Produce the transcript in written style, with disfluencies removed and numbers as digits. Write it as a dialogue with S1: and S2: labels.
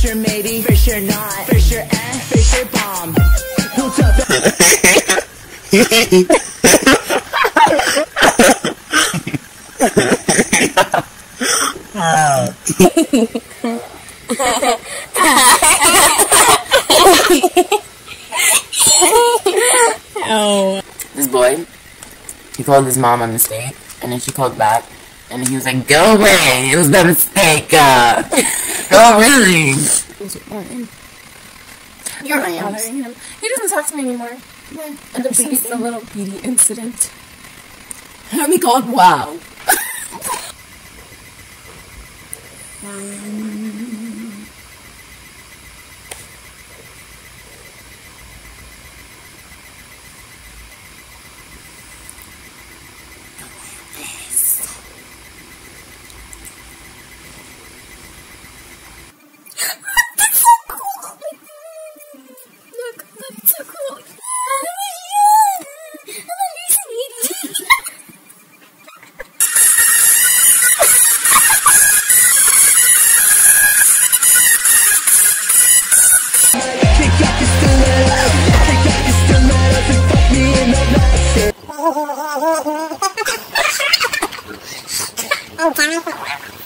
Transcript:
S1: sure maybe, for sure not, for sure for sure bomb. Who's up?
S2: Oh. This boy, he called his mom on mistake, and then she called back, and he was like, "Go away! It was a mistake. Go away."
S3: You're bothering him. He doesn't talk to me anymore. Yeah. And there's a little PD incident.
S2: Let me call wow.
S4: Oh,